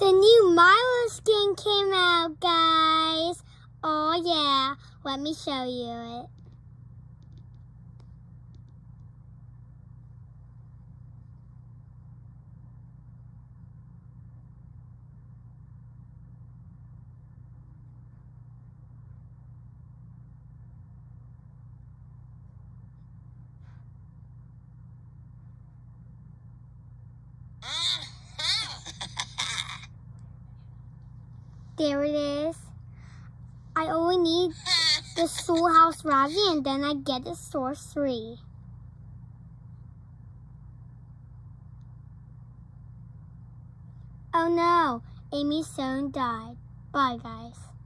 The new Milo skin came out, guys. Oh yeah, let me show you it. There it is. I only need the Soul House Ravi and then I get the Source 3. Oh no, Amy's phone died. Bye guys.